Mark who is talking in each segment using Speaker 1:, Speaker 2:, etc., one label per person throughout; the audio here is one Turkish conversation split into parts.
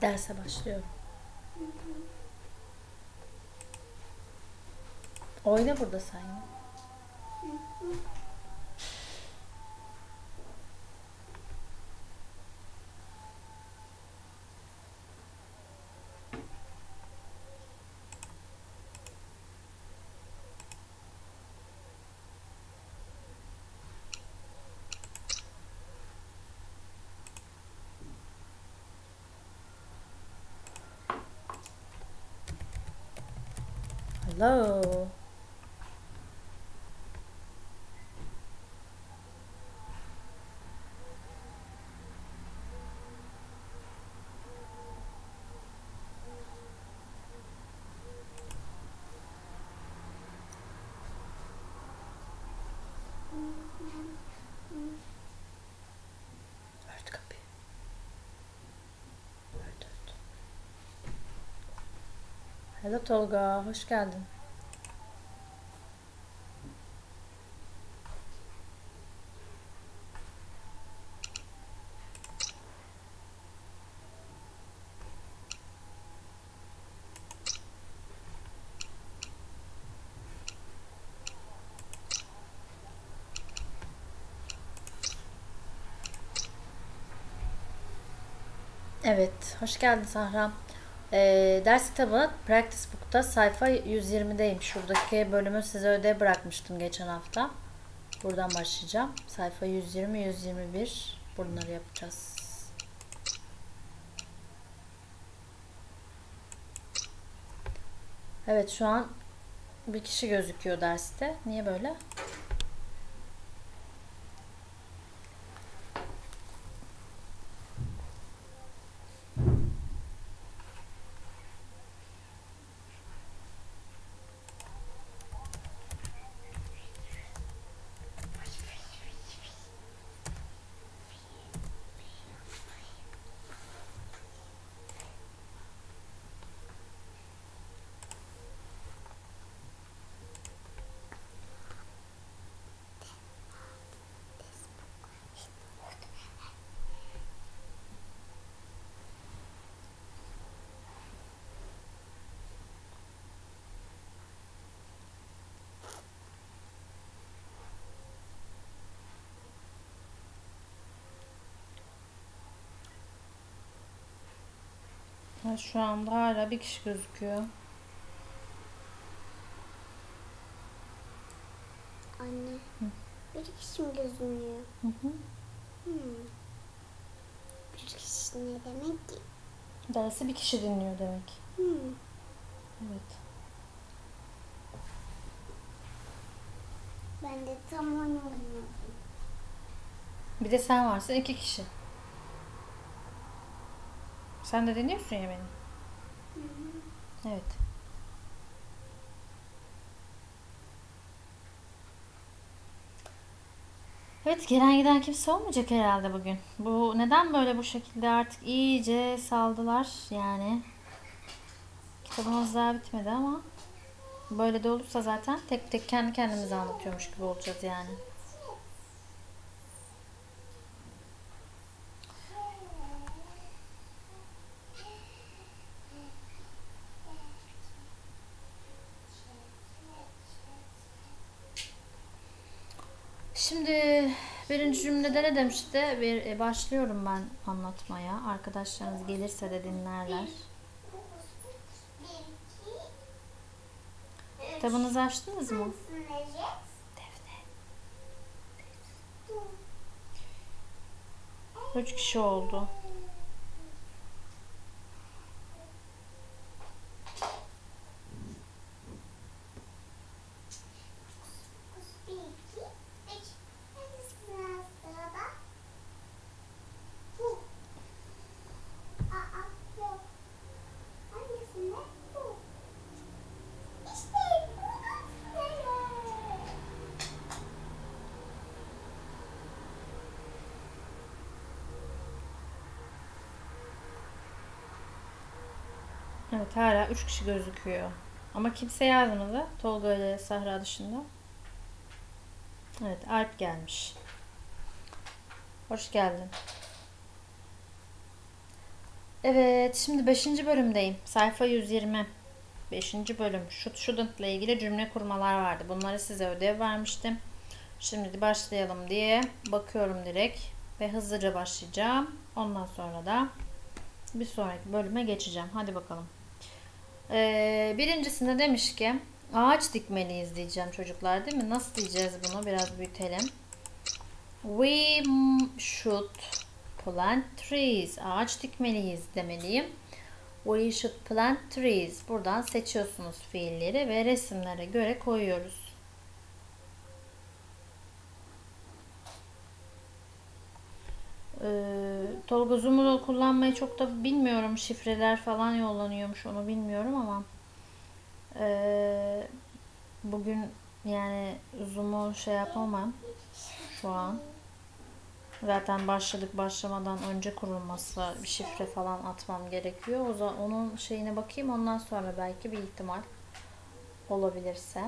Speaker 1: Derse başlıyorum. Oyna burada sen ya. Hello. Ört kapıyı. Ört. Hello Tolga, hoş geldin. Evet, hoş geldin Sahra. Ders kitabı Practice Book'ta sayfa 120'deyim. Şuradaki bölümü size ödev bırakmıştım geçen hafta. Buradan başlayacağım. Sayfa 120, 121. Bunları yapacağız. Evet, şu an bir kişi gözüküyor derste. Niye böyle? Şu anda hala bir kişi gözüküyor.
Speaker 2: Anne, bir kişi mi gözünüyor?
Speaker 1: Hı hı.
Speaker 2: Bir kişi ne demek ki?
Speaker 1: Dersi bir kişi dinliyor demek. Evet.
Speaker 2: Ben de tam onu anladım.
Speaker 1: Bir de sen varsın, iki kişi. Sen de dinliyorsun ya beni. Evet. Evet, gelen giden kimse olmayacak herhalde bugün. Bu neden böyle bu şekilde artık iyice saldılar yani. Kitabımız daha bitmedi ama böyle de olursa zaten tek tek kendi kendimize anlatıyormuş gibi olacağız yani. Şimdi birinci cümlede ne demişti? Başlıyorum ben anlatmaya. Arkadaşlarınız gelirse de dinlerler. Kitabınızı açtınız mı? Defne. 3 kişi oldu. Evet, hala 3 kişi gözüküyor. Ama kimse yazmadı. Tolga ile Sahra dışında. Evet, Alp gelmiş. Hoş geldin. Evet, şimdi 5. bölümdeyim. Sayfa 120. 5. bölüm. Should shouldn't ile ilgili cümle kurmalar vardı. Bunları size ödev vermiştim. Şimdi de başlayalım diye bakıyorum direkt ve hızlıca başlayacağım. Ondan sonra da bir sonraki bölüme geçeceğim. Hadi bakalım. Birincisinde demiş ki ağaç dikmeliyiz diyeceğim çocuklar, değil mi? Nasıl diyeceğiz bunu? Biraz büyütelim. We should plant trees. Ağaç dikmeliyiz demeliyim. We should plant trees. Buradan seçiyorsunuz fiilleri ve resimlere göre koyuyoruz. Tolga Zoom'u kullanmayı çok da bilmiyorum. Şifreler falan yollanıyormuş, onu bilmiyorum ama bugün yani Zoom'u şey yapamam şu an. Zaten başlamadan önce kurulması, bir şifre falan atmam gerekiyor. O zaman onun şeyine bakayım, ondan sonra belki bir ihtimal olabilirse.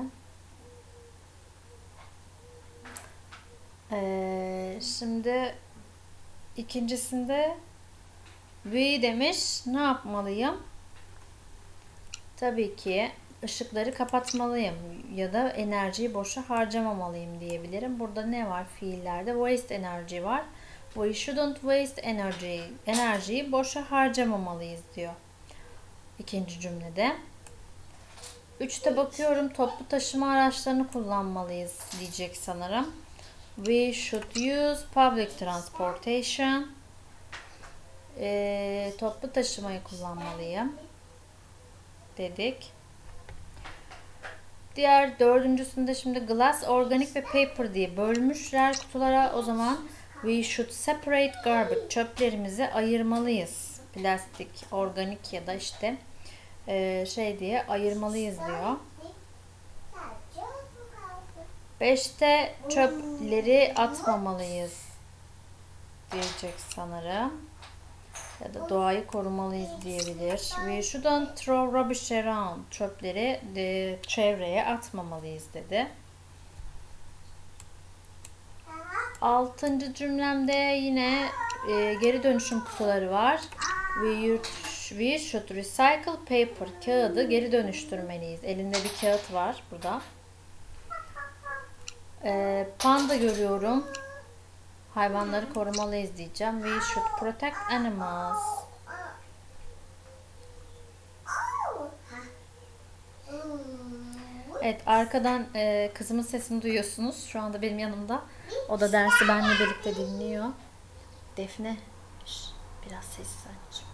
Speaker 1: Şimdi ikincisinde we demiş, ne yapmalıyım? Tabii ki ışıkları kapatmalıyım ya da enerjiyi boşa harcamamalıyım diyebilirim. Burada ne var fiillerde? Waste energy var. We shouldn't waste energy. Enerjiyi boşa harcamamalıyız diyor. İkinci cümlede. 3'te bakıyorum, toplu taşıma araçlarını kullanmalıyız diyecek sanırım. We should use public transportation. Toplu taşımayı kullanmalıyım dedik. Diğer dördüncüsünde şimdi glass, organic ve paper diye bölmüşler kutulara. O zaman we should separate garbage. Çöplerimizi ayırmalıyız. Plastik, organik ya da işte şey diye ayırmalıyız diyor. 5'te çöpleri atmamalıyız diyecek sanırım. Ya da doğayı korumalıyız diyebilir. We shouldn't throw rubbish around. Çöpleri çevreye atmamalıyız dedi. 6. cümlemde yine geri dönüşüm kutuları var. We should recycle paper. Kağıdı geri dönüştürmeliyiz. Elinde bir kağıt var burada. Panda görüyorum. Hayvanları korumalıyız diyeceğim. We should protect animals. Evet, arkadan kızımın sesini duyuyorsunuz. Şu anda benim yanımda. O da dersi benimle birlikte dinliyor. Defne, biraz sessiz anneciğim.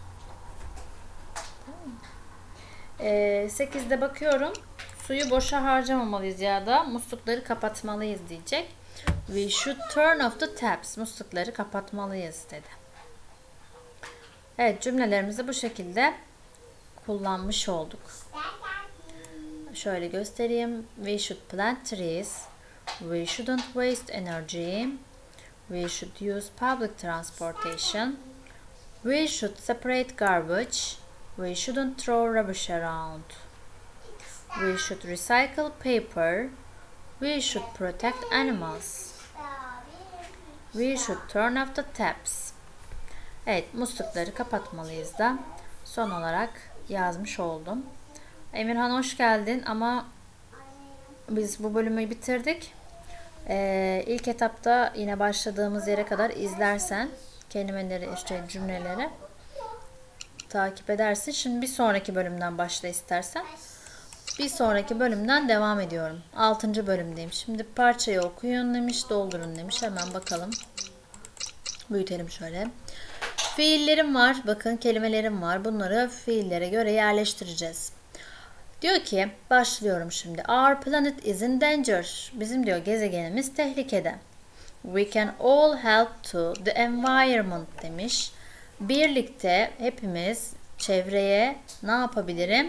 Speaker 1: Tamam. 8'de bakıyorum. Suyu boşa harcamamalıyız ya da muslukları kapatmalıyız diyecek. We should turn off the taps. Muslukları kapatmalıyız dedi. Evet, cümlelerimizi bu şekilde kullanmış olduk. Şöyle göstereyim. We should plant trees. We shouldn't waste energy. We should use public transportation. We should separate garbage. We shouldn't throw rubbish around. We should recycle paper. We should protect animals. We should turn off the taps. Evet, muslukları kapatmalıyız da son olarak yazmış oldum. Emirhan, hoş geldin ama biz bu bölümü bitirdik. İlk etapta yine başladığımız yere kadar izlersen kelimeleri, işte cümleleri takip edersin. Şimdi bir sonraki bölümden başla istersen. Bir sonraki bölümden devam ediyorum. 6. bölümdeyim. Şimdi parçayı okuyun demiş, doldurun demiş. Hemen bakalım. Büyütelim şöyle. Fiillerim var. Bakın, kelimelerim var. Bunları fiillere göre yerleştireceğiz. Diyor ki, başlıyorum şimdi. Our planet is in danger. Bizim diyor gezegenimiz tehlikede. We can all help to the environment demiş. Birlikte hepimiz çevreye ne yapabilirim?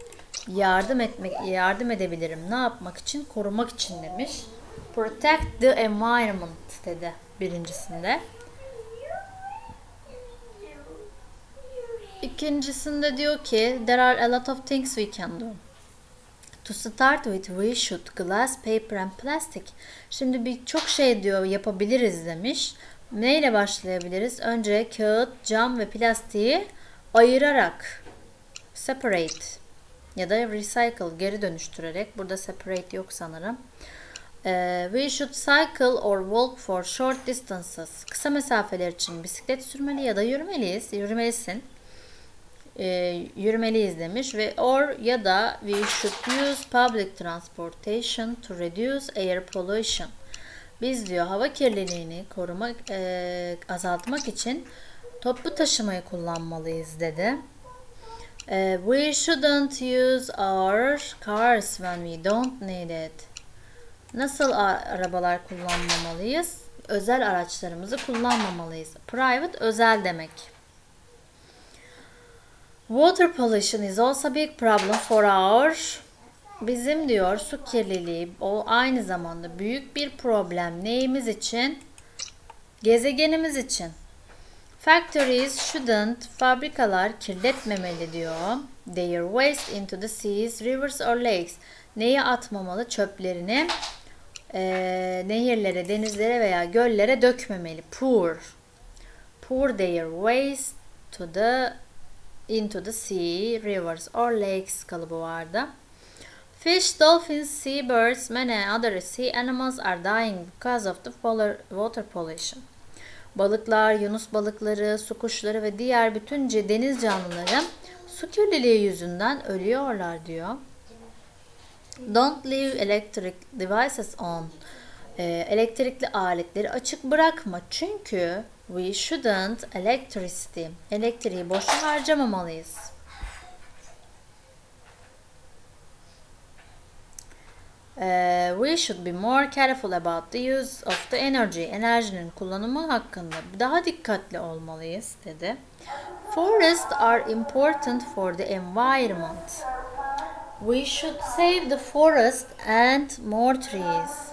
Speaker 1: Yardım edebilirim. Ne yapmak için? Korumak için demiş. Protect the environment dedi birincisinde. İkincisinde diyor ki there are a lot of things we can do. To start with, we should glass, paper and plastic. Şimdi birçok şey diyor yapabiliriz demiş. Neyle başlayabiliriz? Önce kağıt, cam ve plastiği ayırarak, separate ya da recycle, geri dönüştürerek, burada separate yok sanırım. We should cycle or walk for short distances. Kısa mesafeler için bisiklet sürmeli ya da yürümeliyiz. Yürümelisin. Yürümeliyiz demiş ve or ya da we should use public transportation to reduce air pollution. Biz diyor hava kirliliğini azaltmak için toplu taşımayı kullanmalıyız dedi. We shouldn't use our cars when we don't need it. Nasıl arabalar kullanmamalıyız? Özel araçlarımızı kullanmamalıyız. Private, özel demek. Water pollution is also a big problem for our... Bizim diyor su kirliliği o aynı zamanda büyük bir problem. Neyimiz için? Gezegenimiz için. Factories shouldn't, fabrikalar kirletmemeli diyor. Their waste into the seas, rivers or lakes. Neye atmamalı? Çöplerini nehirlere, denizlere veya göllere dökmemeli. Pour their waste into the sea, rivers or lakes kalıbı vardı. Fish, dolphins, seabirds, many other sea animals are dying because of the water pollution. Balıklar, yunus balıkları, su kuşları ve diğer bütün deniz canlıları su kirliliği yüzünden ölüyorlar diyor. Don't leave electric devices on. Elektrikli aletleri açık bırakma. Çünkü we shouldn't electricity. Elektriği boşa harcamamalıyız. We should be more careful about the use of the energy. Enerjinin kullanımı hakkında daha dikkatli olmalıyız dedi. Forests are important for the environment. We should save the forest and more trees.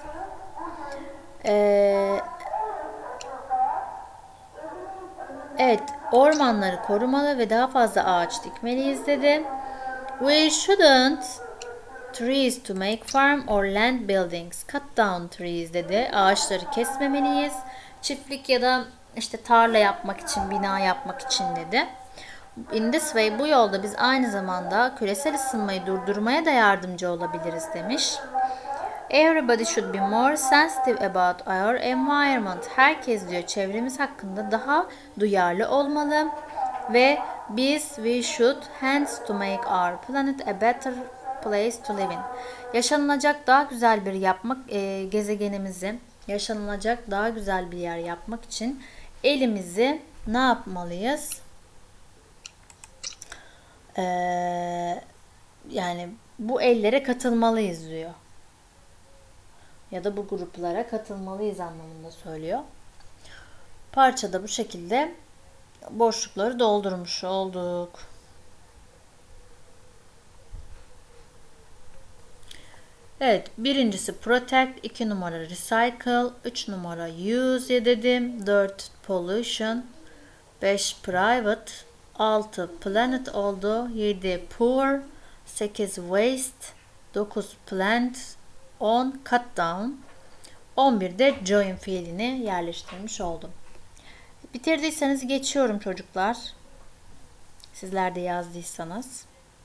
Speaker 1: Evet, ormanları korumalı ve daha fazla ağaç dikmeliyiz dedi. We shouldn't trees to make farm or land buildings. Cut down trees dedi. Ağaçları kesmemeliyiz. Çiftlik ya da işte tarla yapmak için, bina yapmak için dedi. In this way, bu yolda biz aynı zamanda küresel ısınmayı durdurmaya da yardımcı olabiliriz demiş. Everybody should be more sensitive about our environment. Herkes diyor çevremiz hakkında daha duyarlı olmalı ve biz we should hence to make our planet a better place to live in. Yaşanılacak daha güzel bir gezegenimizi yaşanılacak daha güzel bir yer yapmak için elimizi ne yapmalıyız? Yani bu ellere katılmalıyız diyor. Ya da bu gruplara katılmalıyız anlamında söylüyor. Parçada bu şekilde boşlukları doldurmuş olduk. Evet, birincisi protect, 2 numara recycle, 3 numara use dedim, 4 pollution, 5 private, 6 planet oldu, 7 poor, 8 waste, 9 plant, 10 cut down, 11 de join fiilini yerleştirmiş oldum. Bitirdiyseniz geçiyorum çocuklar. Sizler de yazdıysanız.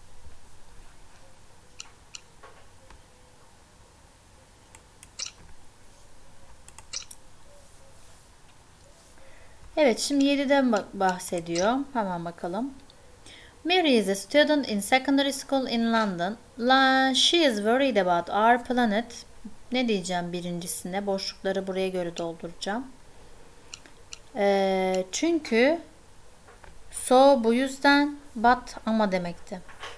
Speaker 1: Evet, şimdi 7'den bahsediyor. Hemen bakalım. Mary is a student in secondary school in London. She is worried about our planet. Ne diyeceğim birincisine? Boşlukları buraya göre dolduracağım. Çünkü bu yüzden, but ama demekti.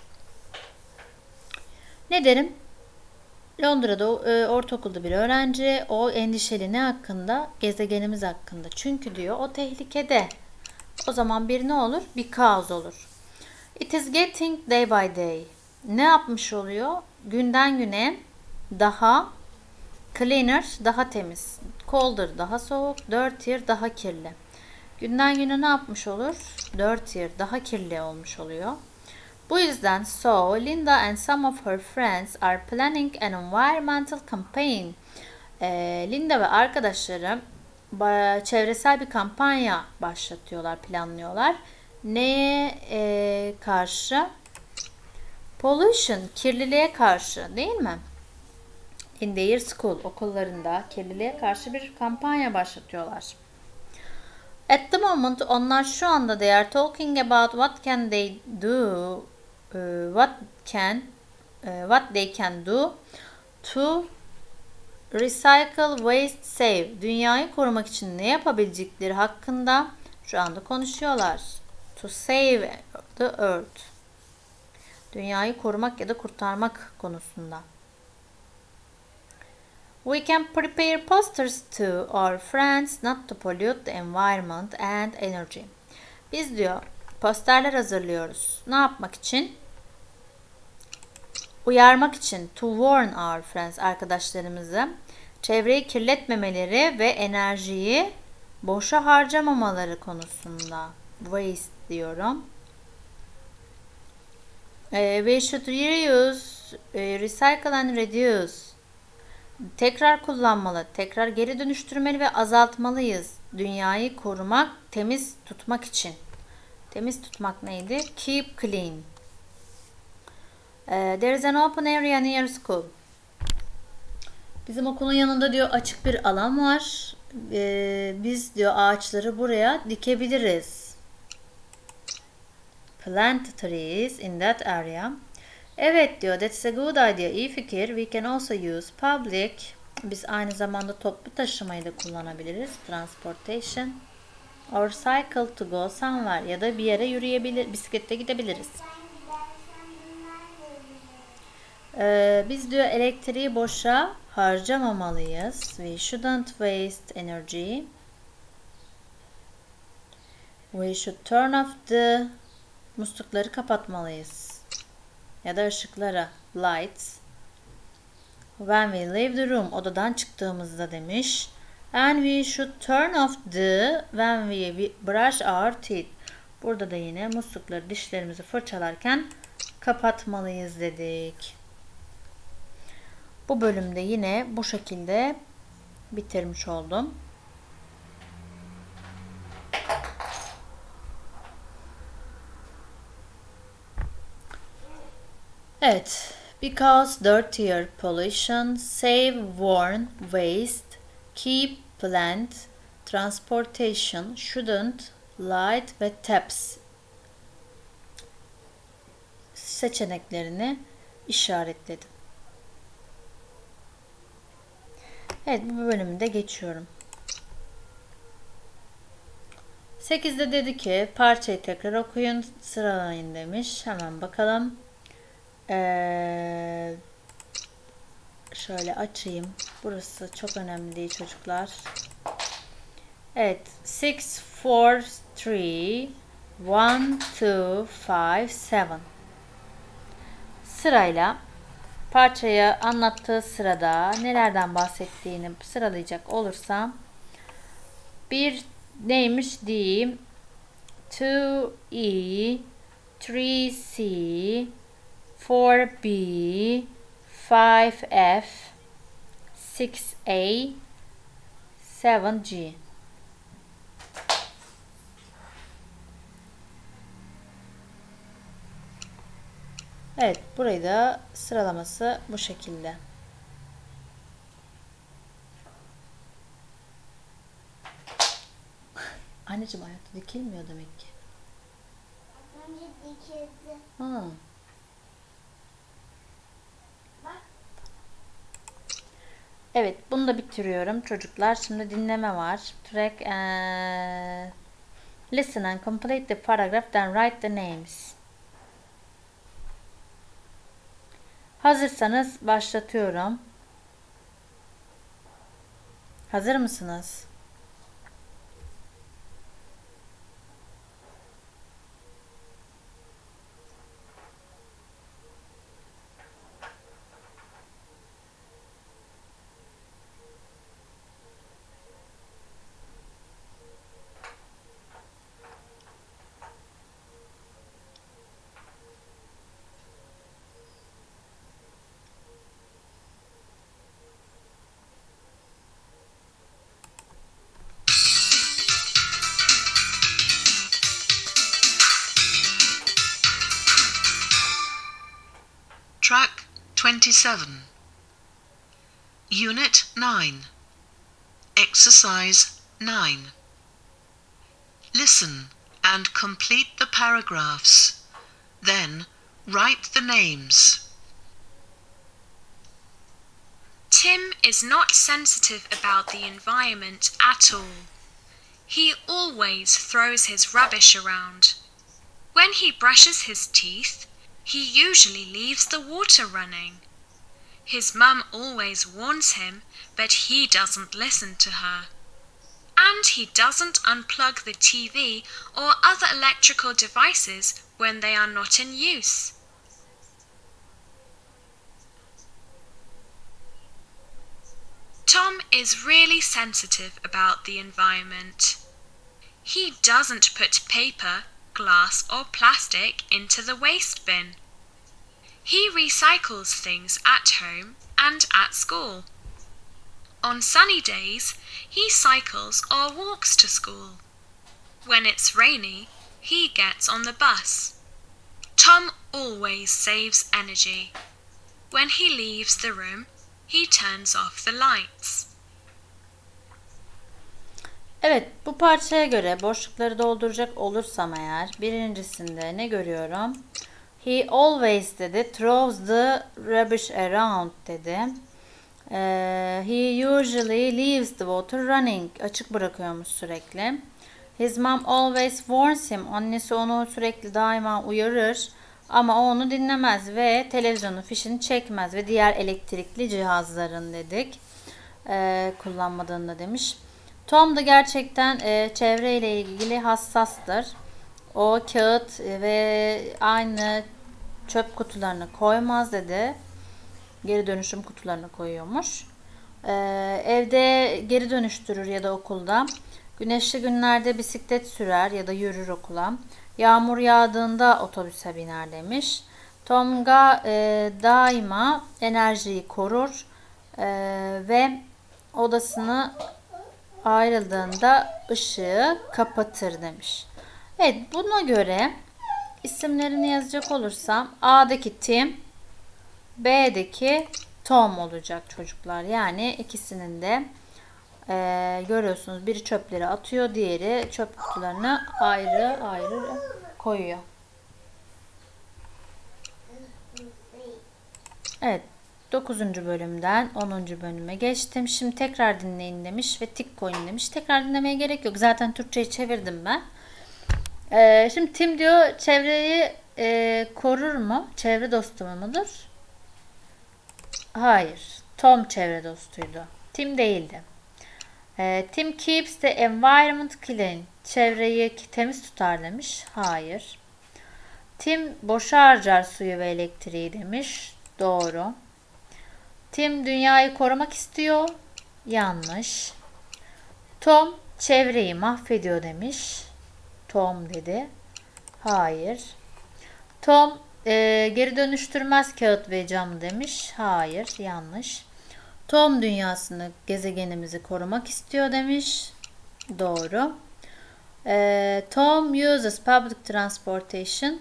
Speaker 1: Ne derim? Londra'da ortaokulda bir öğrenci. O endişeli ne hakkında? Gezegenimiz hakkında. Çünkü diyor o tehlikede. O zaman bir ne olur? Because olur. It is getting day by day. Ne yapmış oluyor? Günden güne daha cleaner, daha temiz. Colder, daha soğuk. Dirtier, daha kirli. Günden güne ne yapmış olur? Dirtier, daha kirli olmuş oluyor. Bu yüzden Linda and some of her friends are planning an environmental campaign. Linda ve arkadaşları çevresel bir kampanya başlatıyorlar, planlıyorlar. Neye karşı? Pollution, kirliliğe karşı değil mi? In their school, okullarında kirliliğe karşı bir kampanya başlatıyorlar. At the moment, onlar şu anda they are talking about what can they do, what they can do to recycle, waste, save. Dünyayı korumak için ne yapabilecekleri hakkında şu anda konuşuyorlar. To save the earth. Dünyayı korumak ya da kurtarmak konusunda. We can prepare posters to our friends not to pollute the environment and energy. Biz diyor posterler hazırlıyoruz. Ne yapmak için? Uyarmak için. To warn our friends, arkadaşlarımızı. Çevreyi kirletmemeleri ve enerjiyi boşa harcamamaları konusunda. Waste diyorum. We should reuse, recycle and reduce. Tekrar kullanmalı, tekrar geri dönüştürmeli ve azaltmalıyız. Dünyayı korumak, temiz tutmak için. Temiz tutmak neydi? Keep clean. There is an open area near school. Bizim okulun yanında diyor açık bir alan var. Biz diyor ağaçları buraya dikebiliriz. Plant trees in that area. Evet diyor, that's a good idea. İyi fikir. We can also use public. Biz aynı zamanda toplu taşımayı da kullanabiliriz. Transportation. Or cycle to go somewhere. Ya da bir yere yürüyebilir, bisiklette gidebiliriz. Biz diyor elektriği boşa harcamamalıyız. We shouldn't waste energy. We should turn off the muslukları kapatmalıyız. Ya da ışıkları. Lights. When we leave the room. Odadan çıktığımızda demiş. And we should turn off the when we brush our teeth. Burada da yine muslukları, dişlerimizi fırçalarken kapatmalıyız dedik. Bu bölümde yine bu şekilde bitirmiş oldum. Evet. Because dirtier pollution, save, warn, waste, keep, plant, transportation, shouldn't, light ve taps seçeneklerini işaretledim. Evet, bu bölümde geçiyorum. 8'de dedi ki parçayı tekrar okuyun, sıralayın demiş. Hemen bakalım. Şöyle açayım. Burası çok önemli değil çocuklar. Evet. 6, 4, 3, 1, 2, 5, 7. Sırayla parçayı anlattığı sırada nelerden bahsettiğini sıralayacak olursam, bir neymiş diyeyim. 2E, 3C, 4B, 5F, 6A, 7G. Evet, burayı da sıralaması bu şekilde. Anneciğim ayakta dikilmiyor demek ki.
Speaker 2: Önce dikildi.
Speaker 1: Ha. Evet, bunu da bitiriyorum çocuklar. Şimdi dinleme var. Track listen and complete the paragraph, then write the names. Hazırsanız başlatıyorum. Hazır mısınız?
Speaker 3: 27. Unit 9. Exercise 9. Listen and complete the paragraphs. Then write the names.
Speaker 4: Tim is not sensitive about the environment at all. He always throws his rubbish around. When he brushes his teeth, he usually leaves the water running. His mum always warns him, but he doesn't listen to her. And he doesn't unplug the TV or other electrical devices when they are not in use. Tom is really sensitive about the environment. He doesn't put paper, glass or plastic into the waste bin. He recycles things at home and at school. On sunny days, he cycles or walks to school. When it's rainy, he gets on the bus. Tom always saves energy. When he leaves the room, he turns off the lights.
Speaker 1: Evet, bu parçaya göre boşlukları dolduracak olursam eğer birincisinde ne görüyorum? He always dedi, throws the rubbish around dedi. He usually leaves the water running, açık bırakıyormuş sürekli. His mom always warns him, annesi onu sürekli daima uyarır ama o onu dinlemez ve televizyonun fişini çekmez ve diğer elektrikli cihazların dedik kullanmadığını da demiş. Tom da gerçekten çevreyle ilgili hassastır. O kağıt ve aynı çöp kutularını koymaz dedi. Geri dönüşüm kutularını koyuyormuş. Evde geri dönüştürür ya da okulda. Güneşli günlerde bisiklet sürer ya da yürür okula. Yağmur yağdığında otobüse biner demiş. Tom daima enerjiyi korur ve odasını ayrıldığında ışığı kapatır demiş. Evet, buna göre isimlerini yazacak olursam A'daki Tim, B'deki Tom olacak çocuklar. Yani ikisinin de görüyorsunuz biri çöpleri atıyor, diğeri çöp kutularını ayrı ayrı koyuyor. Evet, 9. bölümden 10. bölüme geçtim. Şimdi tekrar dinleyin demiş ve tik koyun demiş. Tekrar dinlemeye gerek yok. Zaten Türkçe'yi çevirdim ben. Şimdi Tim diyor çevreyi korur mu? Çevre dostu mudur? Hayır. Tom çevre dostuydu. Tim değildi. Tim keeps the environment clean. Çevreyi temiz tutar demiş. Hayır. Tim boşa harcar suyu ve elektriği demiş. Doğru. Tim dünyayı korumak istiyor. Yanlış. Tom çevreyi mahvediyor demiş. Tom dedi. Hayır. Tom geri dönüştürmez kağıt ve cam demiş. Hayır. Yanlış. Tom dünyasını, gezegenimizi korumak istiyor demiş. Doğru. Tom uses public transportation.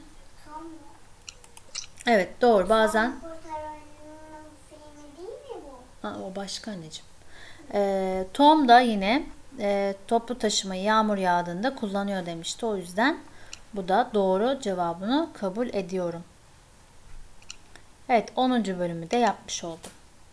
Speaker 1: Evet, doğru. Bazen o başka anneciğim. Tom da yine toplu taşımayı yağmur yağdığında kullanıyor demişti. O yüzden bu da doğru cevabını kabul ediyorum. Evet, 10. bölümü de yapmış oldum.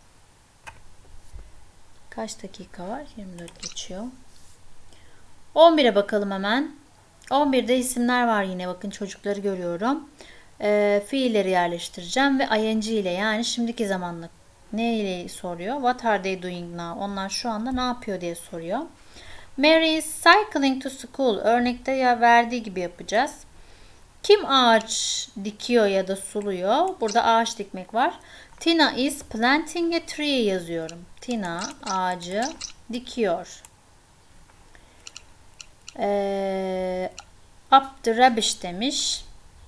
Speaker 1: Kaç dakika var? 24 geçiyor. 11'e bakalım hemen. 11'de isimler var yine. Bakın çocukları görüyorum. Fiilleri yerleştireceğim ve ing ile, yani şimdiki zamanla ne ile soruyor? What are they doing now? Onlar şu anda ne yapıyor diye soruyor. Mary is cycling to school. Örnekte ya verdiği gibi yapacağız. Kim ağaç dikiyor ya da suluyor? Burada ağaç dikmek var. Tina is planting a tree yazıyorum. Tina ağacı dikiyor. Up the rubbish demiş.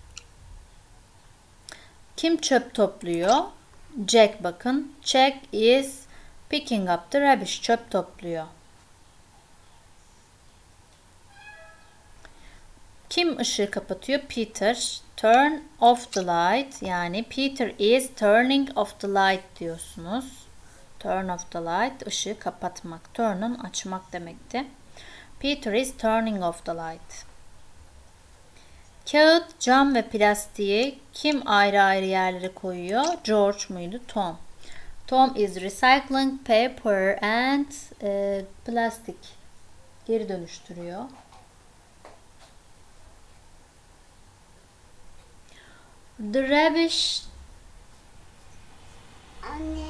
Speaker 1: Kim çöp topluyor? Jack, bakın. Jack is picking up the rubbish. Çöp topluyor. Kim ışığı kapatıyor? Peter. Turn off the light. Yani Peter is turning off the light diyorsunuz. Turn off the light. Işığı kapatmak. Turn'un açmak demekti. Peter is turning off the light. Kağıt, cam ve plastiği kim ayrı ayrı yerlere koyuyor? George muydu? Tom. Tom is recycling paper and plastic. Geri dönüştürüyor. The rubbish.
Speaker 2: Anne.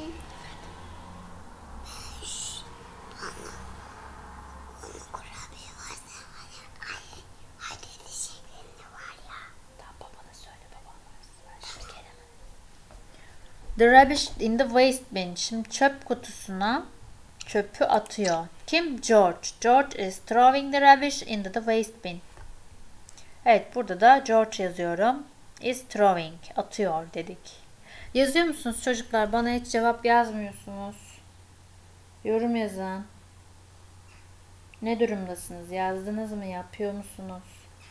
Speaker 1: The rubbish in the waste bin. Şimdi çöp kutusuna çöpü atıyor. Kim? George. George is throwing the rubbish into the waste bin. Evet, burada da George yazıyorum. Is throwing. Atıyor dedik. Yazıyor musunuz çocuklar? Bana hiç cevap yazmıyorsunuz. Yorum yazın. Ne durumdasınız? Yazdınız mı? Yapıyor musunuz?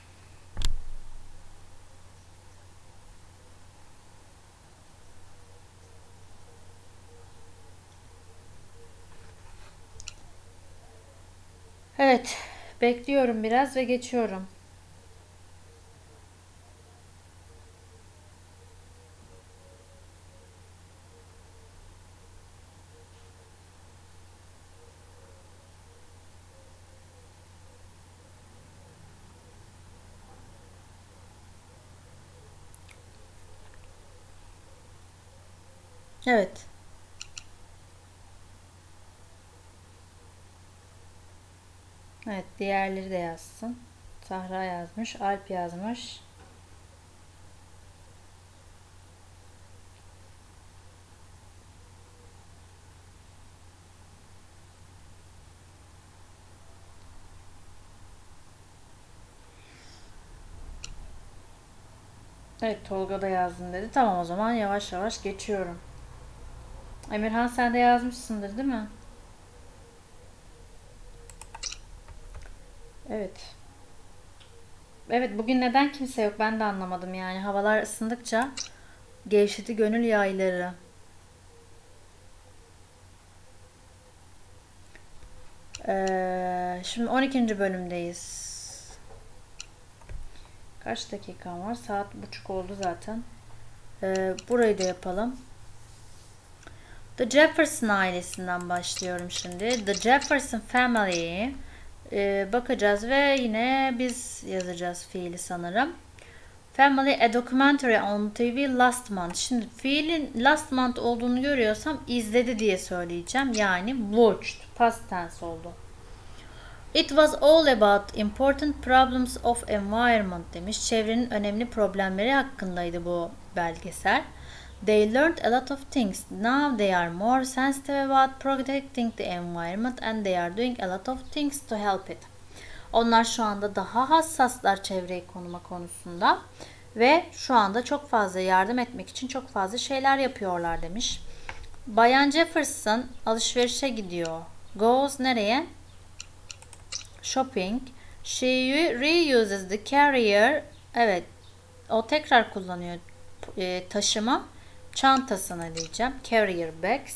Speaker 1: Evet, bekliyorum biraz ve geçiyorum. Evet. Evet, diğerleri de yazsın. Sahra yazmış, Alp yazmış. Evet, Tolga da yazdın dedi. Tamam, o zaman yavaş yavaş geçiyorum. Emirhan, sen de yazmışsındır değil mi? Evet. Evet, bugün neden kimse yok ben de anlamadım yani. Havalar ısındıkça gevşedi gönül yayları. Şimdi 12. bölümdeyiz. Kaç dakikam var? Saat buçuk oldu zaten. Burayı da yapalım. The Jefferson ailesinden başlıyorum şimdi. The Jefferson Family. Bakacağız ve yine biz yazacağız fiili sanırım. Family a documentary on TV last month. Şimdi fiilin last month olduğunu görüyorsam izledi diye söyleyeceğim. Yani watched. Past tense oldu. It was all about important problems of environment demiş. Çevrenin önemli problemleri hakkındaydı bu belgesel. They learned a lot of things. Now they are more sensitive about protecting the environment and they are doing a lot of things to help it. Onlar şu anda daha hassaslar çevreyi koruma konusunda ve şu anda çok fazla yardım etmek için çok fazla şeyler yapıyorlar demiş. Bayan Jefferson alışverişe gidiyor. Goes nereye? Shopping. She reuses the carrier. Evet. O tekrar kullanıyor taşıma çantasını diyeceğim. Carrier bags.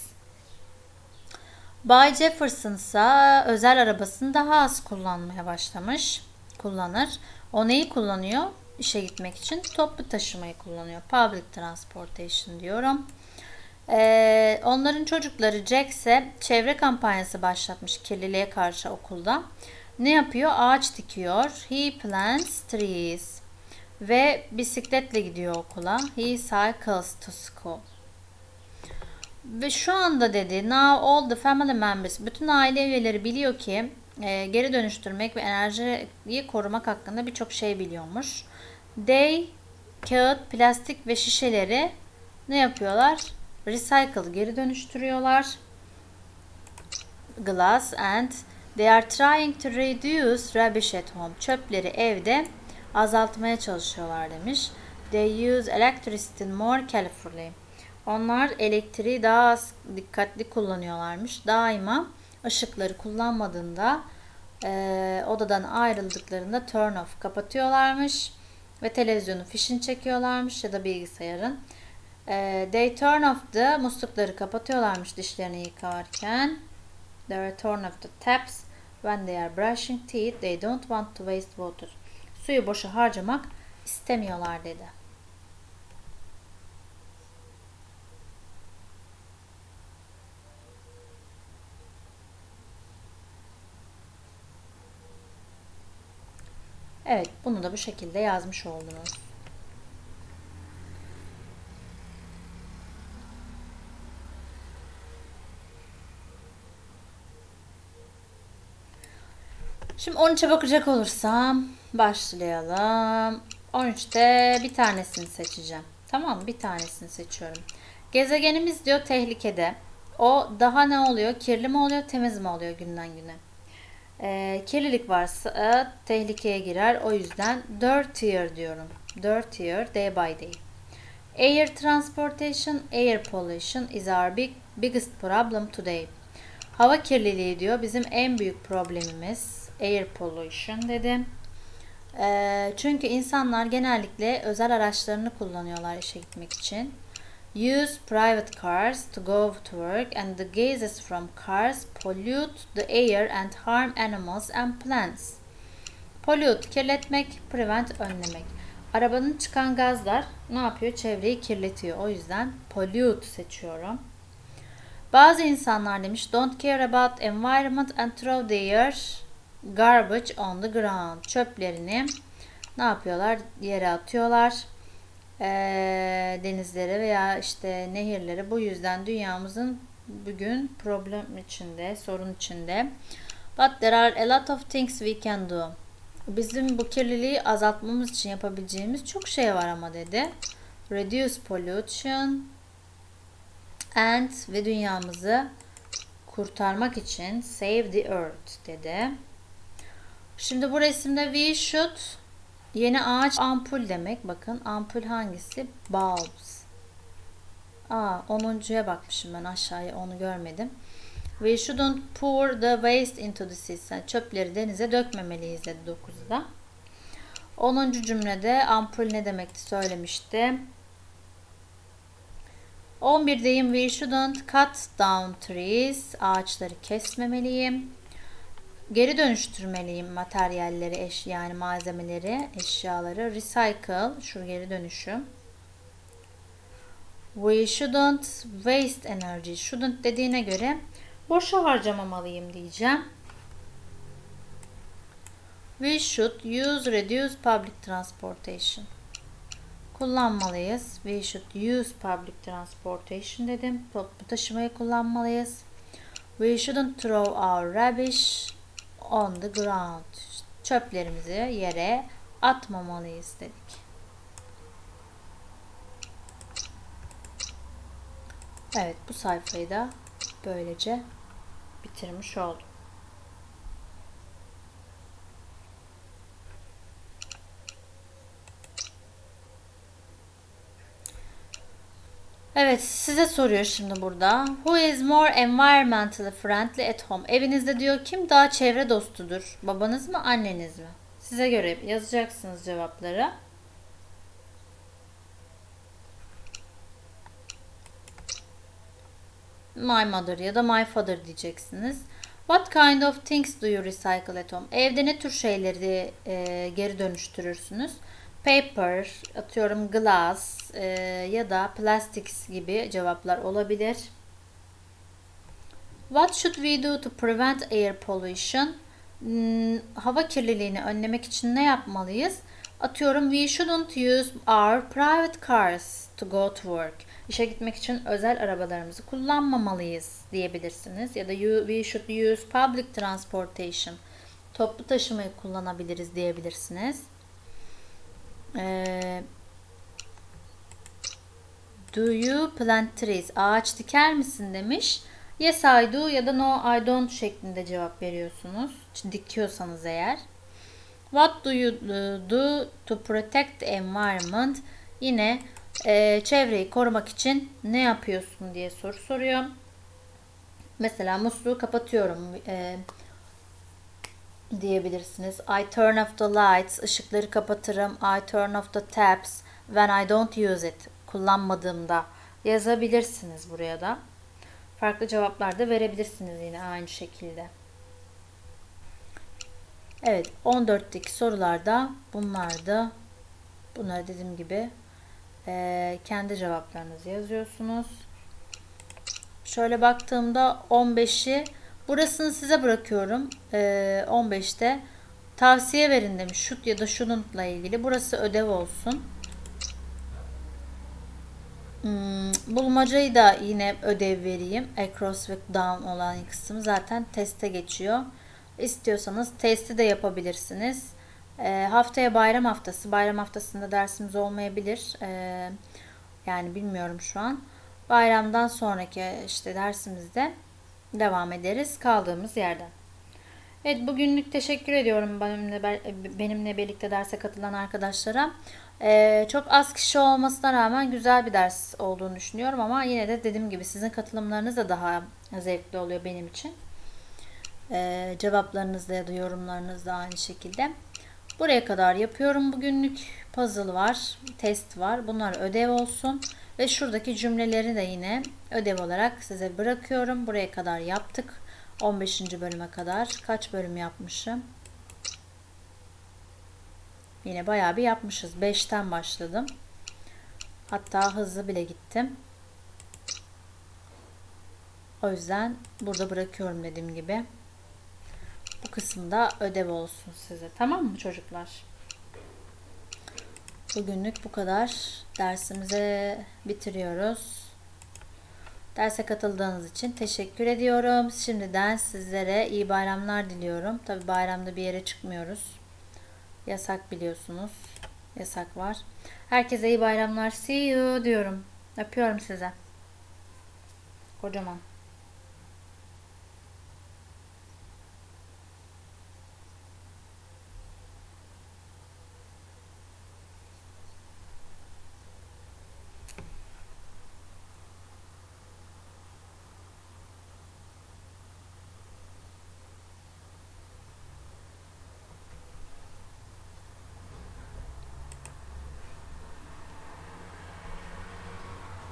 Speaker 1: Bay Jefferson ise özel arabasını daha az kullanmaya başlamış. Kullanır. O neyi kullanıyor? İşe gitmek için toplu taşımayı kullanıyor. Public transportation diyorum. Onların çocukları Jack ise çevre kampanyası başlatmış kirliliğe karşı okulda. Ne yapıyor? Ağaç dikiyor. He plants trees. Ve bisikletle gidiyor okula. He cycles to school. Ve şu anda dedi, now all the family members, bütün aile üyeleri biliyor ki geri dönüştürmek ve enerjiyi korumak hakkında birçok şey biliyormuş. They, kağıt, plastik ve şişeleri ne yapıyorlar? Recycle, geri dönüştürüyorlar. Glass and they are trying to reduce rubbish at home. Çöpleri evde azaltmaya çalışıyorlar demiş. They use electricity more carefully. Onlar elektriği daha az dikkatli kullanıyorlarmış. Daima ışıkları kullanmadığında odadan ayrıldıklarında turn off kapatıyorlarmış ve televizyonu fişini çekiyorlarmış ya da bilgisayarın. They turn off the muslukları kapatıyorlarmış dişlerini yıkarken. They turn off the taps when they are brushing teeth. They don't want to waste water. Suyu boşa harcamak istemiyorlar dedi. Evet, bunu da bu şekilde yazmış oldunuz. Şimdi 13'e bakacak olursam başlayalım. 13'te bir tanesini seçeceğim. Tamam mı? Bir tanesini seçiyorum. Gezegenimiz diyor tehlikede. O daha ne oluyor? Kirli mi oluyor, temiz mi oluyor günden güne? Kirlilik varsa tehlikeye girer. O yüzden dirtier diyorum. Dirtier day by day. Air transportation, air pollution is our biggest problem today. Hava kirliliği diyor bizim en büyük problemimiz. Air pollution dedim. Çünkü insanlar genellikle özel araçlarını kullanıyorlar işe gitmek için. Use private cars to go to work and the gases from cars pollute the air and harm animals and plants. Pollute, kirletmek, prevent, önlemek. Arabanın çıkan gazlar ne yapıyor? Çevreyi kirletiyor. O yüzden pollute seçiyorum. Bazı insanlar demiş don't care about environment and throw their garbage on the ground. Çöplerini ne yapıyorlar? Yere atıyorlar. Denizlere veya işte nehirlere. Bu yüzden dünyamızın bugün problem içinde, sorun içinde. But there are a lot of things we can do. Bizim bu kirliliği azaltmamız için yapabileceğimiz çok şey var ama dedi. Reduce pollution and ve dünyamızı kurtarmak için save the earth dedi. Şimdi bu resimde we should yeni ağaç ampul demek. Bakın ampul hangisi? Bulbs. 10'uncuya bakmışım ben aşağıya onu görmedim. We shouldn't pour the waste into the sea. Yani çöpleri denize dökmemeliyiz dedi 9'da. 10. cümlede ampul ne demekti söylemişti. 11'deyim. We shouldn't cut down trees. Ağaçları kesmemeliyim. Geri dönüştürmeliyim materyalleri, yani malzemeleri, eşyaları. Recycle, şu geri dönüşüm. We shouldn't waste energy. Shouldn't dediğine göre boşa harcamamalıyım diyeceğim. We should reduce public transportation. Kullanmalıyız. We should use public transportation dedim. Toplu taşımayı kullanmalıyız. We shouldn't throw our rubbish on the ground. Çöplerimizi yere atmamalıyız dedik. Evet, bu sayfayı da böylece bitirmiş oldum. Evet, size soruyor şimdi burada. Who is more environmentally friendly at home? Evinizde diyor kim daha çevre dostudur? Babanız mı, anneniz mi? Size göre yazacaksınız cevapları. My mother ya da my father diyeceksiniz. What kind of things do you recycle at home? Evde ne tür şeyleri geri dönüştürürsünüz? Paper, atıyorum glass ya da plastics gibi cevaplar olabilir. What should we do to prevent air pollution? Hava kirliliğini önlemek için ne yapmalıyız? Atıyorum we shouldn't use our private cars to go to work. İşe gitmek için özel arabalarımızı kullanmamalıyız diyebilirsiniz. Ya da we should use public transportation. Toplu taşımayı kullanabiliriz diyebilirsiniz. Do you plant trees? Ağaç diker misin demiş. Yes I do ya da no I don't şeklinde cevap veriyorsunuz. Dikiyorsanız eğer. What do you do to protect the environment? Yine çevreyi korumak için ne yapıyorsun diye soru soruyor. Mesela musluğu kapatıyorum. diyebilirsiniz. I turn off the lights, ışıkları kapatırım. I turn off the taps when I don't use it, kullanmadığımda yazabilirsiniz buraya da. Farklı cevaplar da verebilirsiniz yine aynı şekilde. Evet, 14'teki sorularda bunlardı. Bunları dediğim gibi kendi cevaplarınızı yazıyorsunuz. Şöyle baktığımda 15'i burasını size bırakıyorum. 15'te tavsiye verin demiş. Şut ya da şununla ilgili. Burası ödev olsun. Bulmacayı da yine ödev vereyim. Across ve down olan kısım zaten teste geçiyor. İstiyorsanız testi de yapabilirsiniz. Haftaya bayram haftası. Bayram haftasında dersimiz olmayabilir. Yani bilmiyorum şu an. Bayramdan sonraki işte dersimizde devam ederiz kaldığımız yerden. Evet, bugünlük teşekkür ediyorum benimle birlikte derse katılan arkadaşlara. Çok az kişi olmasına rağmen güzel bir ders olduğunu düşünüyorum ama yine de dediğim gibi sizin katılımlarınız da daha zevkli oluyor benim için. Cevaplarınız da ya da yorumlarınız da aynı şekilde. Buraya kadar yapıyorum bugünlük. Puzzle var, test var. Bunlar ödev olsun. Ve şuradaki cümleleri de yine ödev olarak size bırakıyorum. Buraya kadar yaptık. 15. bölüme kadar. Kaç bölüm yapmışım? Yine bayağı bir yapmışız. 5'ten başladım. Hatta hızlı bile gittim. O yüzden burada bırakıyorum dediğim gibi. Bu kısımda ödev olsun size. Tamam mı çocuklar? Bugünlük bu kadar. Dersimizi bitiriyoruz. Derse katıldığınız için teşekkür ediyorum. Şimdiden sizlere iyi bayramlar diliyorum. Tabi bayramda bir yere çıkmıyoruz. Yasak biliyorsunuz. Yasak var. Herkese iyi bayramlar. See you diyorum. Öpüyorum size. Kocaman.